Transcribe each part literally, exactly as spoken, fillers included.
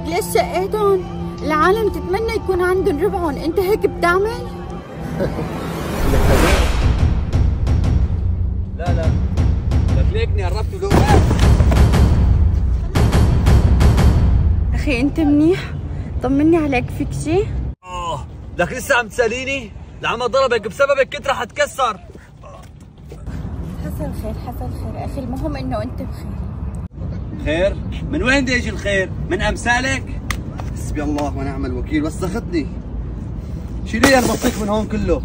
ليش شقيتهم؟ العالم تتمنى يكون عندهم ربعهم، انت هيك بتعمل؟ لا لا لك ليكني قربت له. اخي انت منيح؟ طمني عليك، فيك شيء؟ اه لك لسه عم تساليني؟ العمى ضربك بسببك كنت رح اتكسر. حصل خير حصل خير اخي، المهم انه انت بخير. خير؟ من وين بده يجي الخير؟ من امثالك؟ حسبي الله ونعم الوكيل، وسختني. شيلي لي البطيخ من هون كله.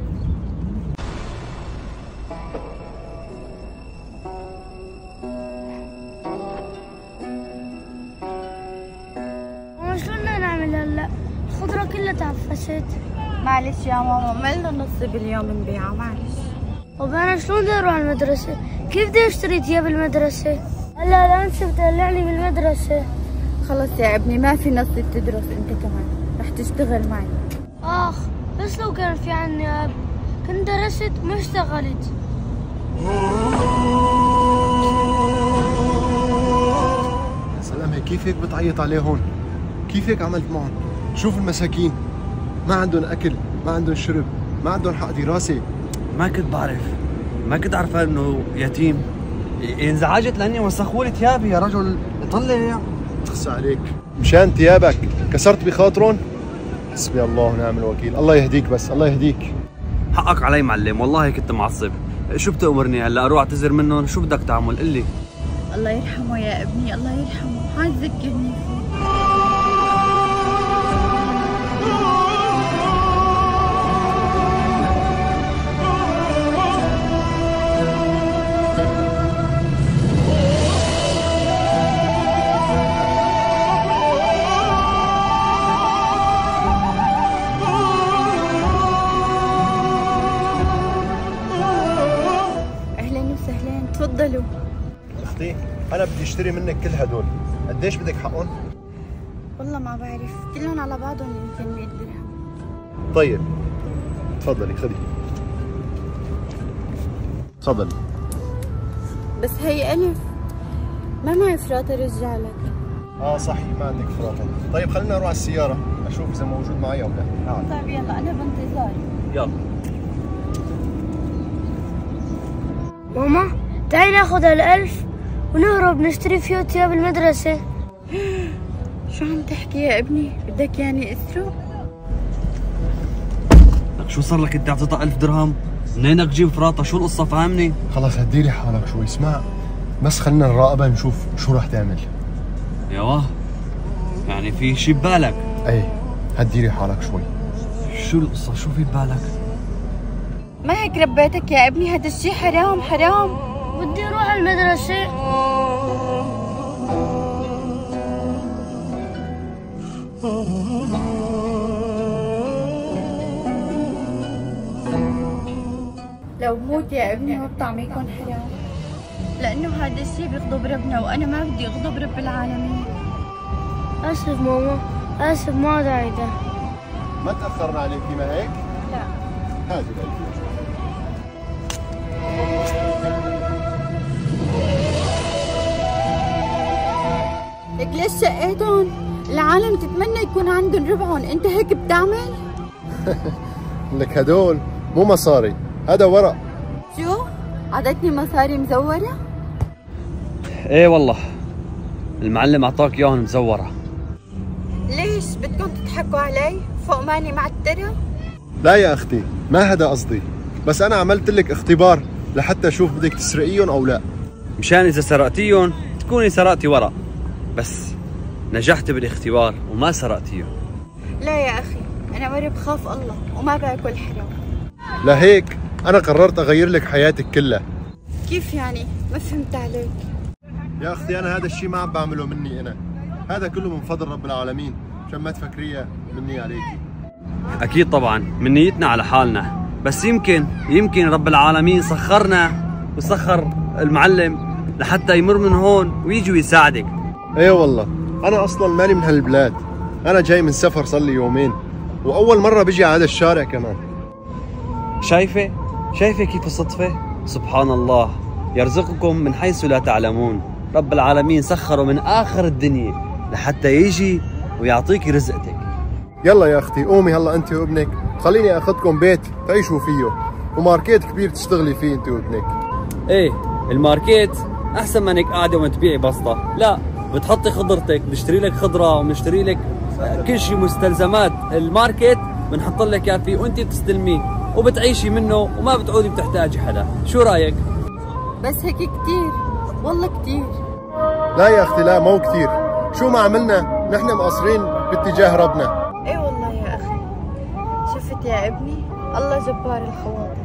شلون بدنا نعمل هلا؟ الخضرة كلها تعفست. معلش يا ماما، مالنا نص باليوم نبيعها، معلش. طب انا شلون بدي اروح على المدرسة؟ كيف بدي اشتري ثياب المدرسة؟ هلا لا انت بتدلعني بالمدرسة. خلص يا ابني، ما في نص تدرس انت كمان، رح تشتغل معي. اخ بس لو كان في عنا اب كنت درست ما اشتغلت. يا سلام، هيك كيف هيك بتعيط عليه هون؟ كيف هيك عملت معهم؟ شوف المساكين، ما عندهم اكل، ما عندهم شرب، ما عندهم حق دراسه. ما كنت بعرف، ما كنت عارفه انه يتيم. انزعجت لاني وسخوا لي ثيابي يا رجل، طلع. اخس عليك، مشان ثيابك كسرت بخاطرهم؟ حسبي الله ونعم الوكيل، الله يهديك، بس الله يهديك. حقك علي معلم، والله كنت معصب. شو بتأمرني هلا؟ اروح اعتذر منهم؟ شو بدك تعمل؟ قل لي. الله يرحمه يا ابني، الله يرحمه، هاي تذكرني فيه. تفضلوا. اختي انا بدي اشتري منك كل هدول، قديش بدك حقهم؟ والله ما بعرف، كلهم على بعضهم يمكن مية درهم. طيب تفضلي خذي. تفضلي. بس هي ألف، ما معي فراطة رجع لك. اه صحيح ما عندك فراطة. طيب خلينا نروح على السيارة اشوف اذا موجود معي او لا. تعال. طيب يلا انا بانتظار. يلا. ماما تعالي ناخذ هالألف ونهرب نشتري فيه ثياب المدرسة. شو عم تحكي يا ابني؟ بدك يعني اسرق؟ لك شو صار لك انت عم تعطى ألف درهم؟ منينك تجيب فراطة؟ شو القصة فهمني؟ خلص هديلي حالك شوي، اسمع بس خلينا نراقبها نشوف شو رح تعمل. يوه يعني في شي ببالك؟ ايه هديلي حالك شوي. شو القصة؟ شو في ببالك؟ ما هيك ربيتك يا ابني، هذا الشيء حرام حرام. بدي اروح على المدرسة. لو موت يا ابني ما بطعميكم حرام، لانه هذا الشيء بيغضب ربنا، وانا ما بدي اغضب رب العالمين. اسف ماما، اسف ما داعي. ما تأخرنا عليكي ما هيك؟ لا. هذه الألف. لك ليش شقيتهم؟ العالم تتمنى يكون عندهم ربعهم، انت هيك بتعمل؟ لك هدول مو مصاري، هذا ورق. شو؟ عطتني مصاري مزورة؟ ايه والله المعلم اعطاك اياهم مزورة. ليش؟ بدكم تضحكوا علي؟ فوق ماني معترة؟ لا يا اختي ما هذا قصدي، بس انا عملت لك اختبار لحتى اشوف بدك تسرقيهم او لا. مشان اذا سرقتيهم تكوني سرقتي ورق، بس نجحت بالاختبار وما سرقتيهم. لا يا اخي، انا مرة بخاف الله وما باكل حرام. لهيك انا قررت اغير لك حياتك كلها. كيف يعني؟ ما فهمت عليك. يا اختي انا هذا الشيء ما عم بعمله مني انا، هذا كله من فضل رب العالمين، مشان ما تفكريها مني عليكي. اكيد طبعا من نيتنا على حالنا، بس يمكن يمكن رب العالمين سخرنا وسخر المعلم لحتى يمر من هون ويجي ويساعدك. ايه والله انا اصلا مالي من هالبلاد، انا جاي من سفر صار لي يومين واول مره بيجي على هذا الشارع كمان. شايفه شايفه كيف الصدفه؟ سبحان الله، يرزقكم من حيث لا تعلمون. رب العالمين سخره من اخر الدنيا لحتى يجي ويعطيك رزقتك. يلا يا اختي قومي هلا انت وابنك، خليني اخذكم بيت تعيشوا فيه وماركيت كبير تشتغلي فيه انت وابنك. ايه الماركيت احسن ما انك قاعده وما تبيعي بسطه، لا بتحطي خضرتك، بنشتري لك خضره وبنشتري لك كل شيء مستلزمات الماركت بنحط لك اياه فيه وانت بتستلميه وبتعيشي منه وما بتعودي بتحتاجي حدا. شو رايك؟ بس هيك كثير والله كثير. لا يا اختي لا مو كثير، شو ما عملنا نحن مقصرين باتجاه ربنا. اي والله يا اخي، شفت يا ابني الله جبار الخواطر.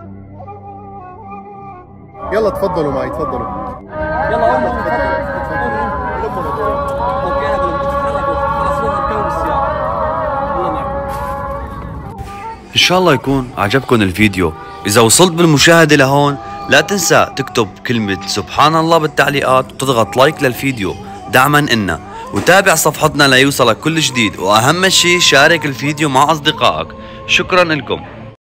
يلا تفضلوا معي تفضلوا. يلا امه تفضلوا. اوكي انا بتتحركوا خلص روحوا اركبوا بالسياره. الله معكم. ان شاء الله يكون عجبكم الفيديو. اذا وصلت بالمشاهده لهون لا تنسى تكتب كلمه سبحان الله بالتعليقات وتضغط لايك للفيديو دعما إلنا، وتابع صفحتنا ليوصلك كل جديد، واهم شيء شارك الفيديو مع اصدقائك. شكرا لكم.